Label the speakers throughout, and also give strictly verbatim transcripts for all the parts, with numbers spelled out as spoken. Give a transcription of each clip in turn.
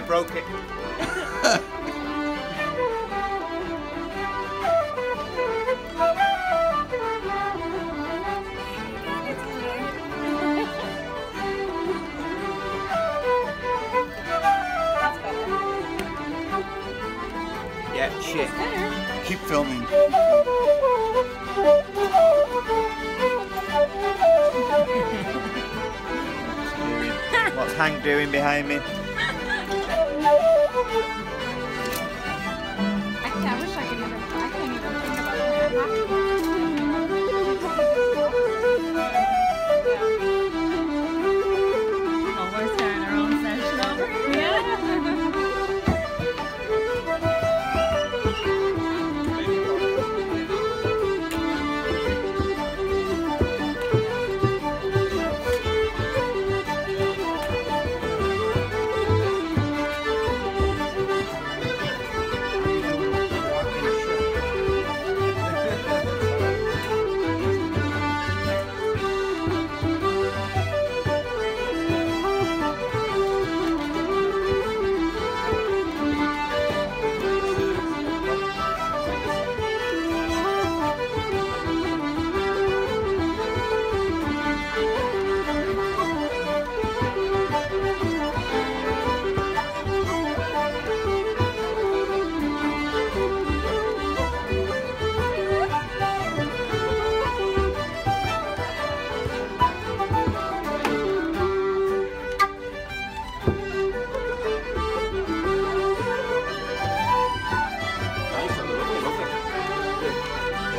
Speaker 1: broke it. Yeah, shit. Keep filming. What's Hank doing behind me?
Speaker 2: I, I wish I could never. I can't even think about that. Always having our own session over here. Yeah.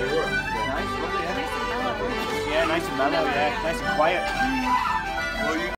Speaker 1: Nice and mellow, yeah. Nice and quiet. Well, you